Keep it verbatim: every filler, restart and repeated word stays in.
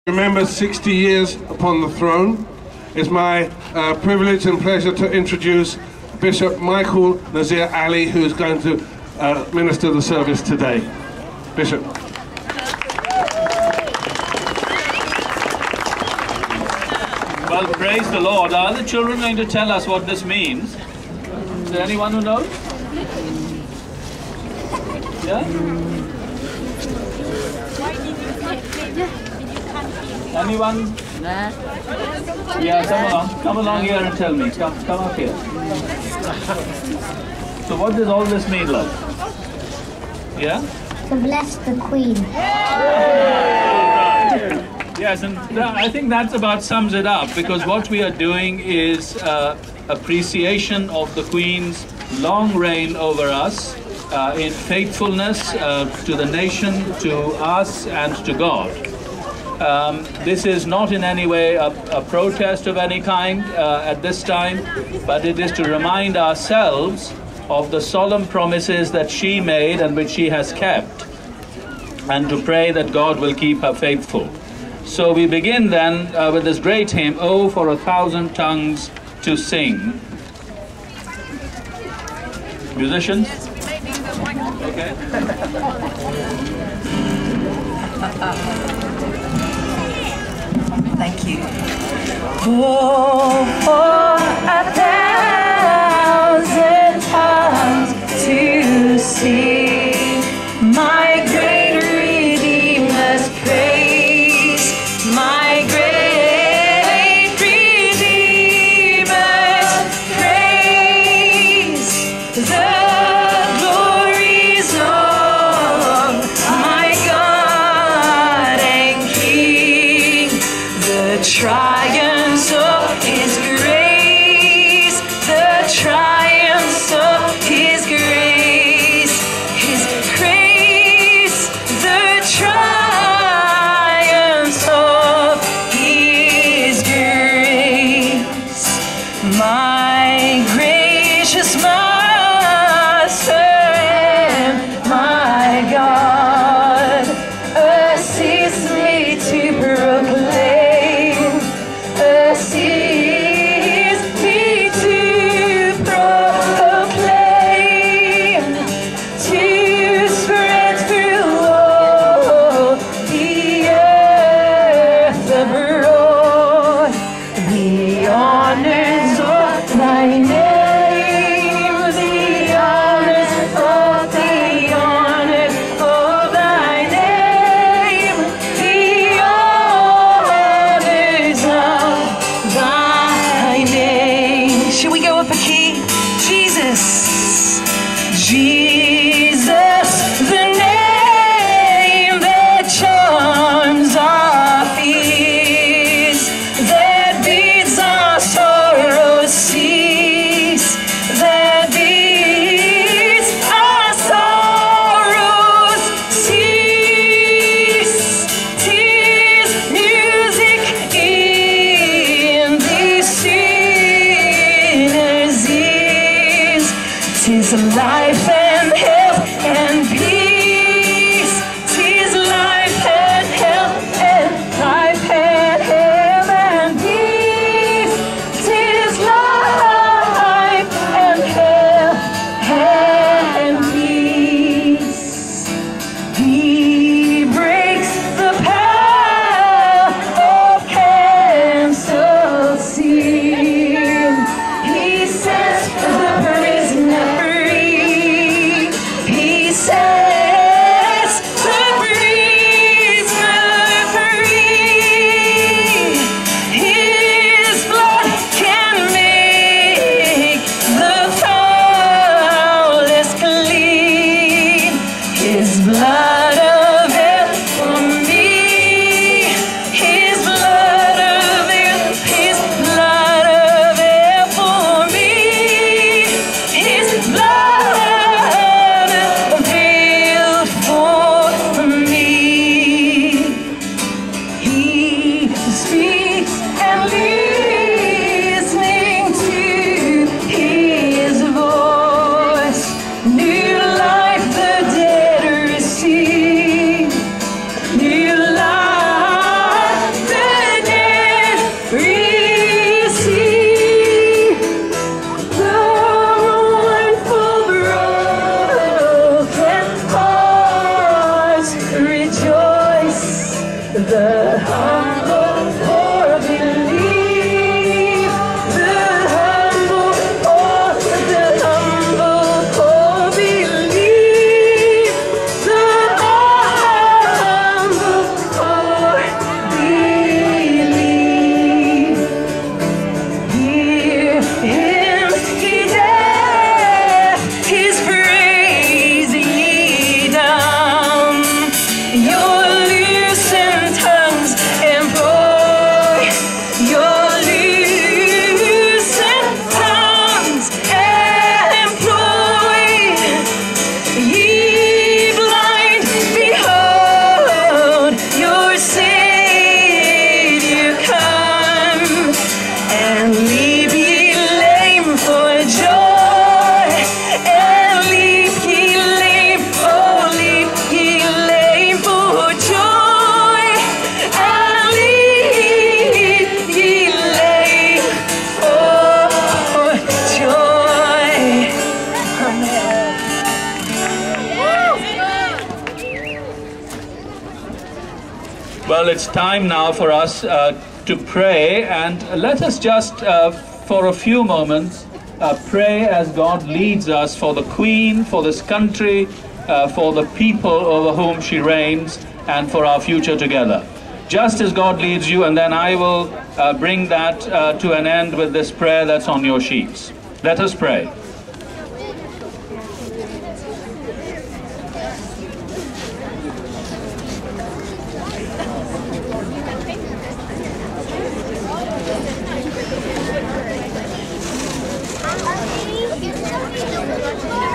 Remember sixty years upon the throne. It's my uh, privilege and pleasure to introduce Bishop Michael Nazir Ali, who is going to uh, minister the service today. Bishop. Well, praise the Lord. Are the children going to tell us what this means? Is there anyone who knows? Yeah? Anyone? Yeah, come along. Come along here and tell me. Come, come up here. So what does all this mean, love? Yeah? To bless the Queen. Yes, and that, I think that's about sums it up, because what we are doing is uh, appreciation of the Queen's long reign over us uh, in faithfulness uh, to the nation, to us, and to God. Um, this is not in any way a, a protest of any kind uh, at this time, but it is to remind ourselves of the solemn promises that she made and which she has kept, and to pray that God will keep her faithful. So we begin then uh, with this great hymn, "Oh, for a thousand tongues to sing." Musicians? Okay. Thank you. Oh, for a thousand tongues to sing my great Redeemer's praise, my great Redeemer's praise, the glories of my God and King, the triumphs of His grace, the triumphs of His grace, His grace, the triumphs of His grace. My gracious Master and my God, assist me to proclaim the humble poor believe. The humble poor, the humble poor believe. The humble poor believe. Hear him, he deaf, his praise ye dumb. Your loosened tongues employ, your loosened tongues employ. Ye blind, behold your Savior come, and leap ye lame for joy, and leap ye lame, oh leap ye lame for joy, and leap ye lame for joy. Amen. Well, it's time now for us uh, to pray, and let us just, uh, for a few moments, uh, pray as God leads us for the Queen, for this country, uh, for the people over whom she reigns, and for our future together. Just as God leads you, and then I will uh, bring that uh, to an end with this prayer that's on your sheets. Let us pray. Thank you.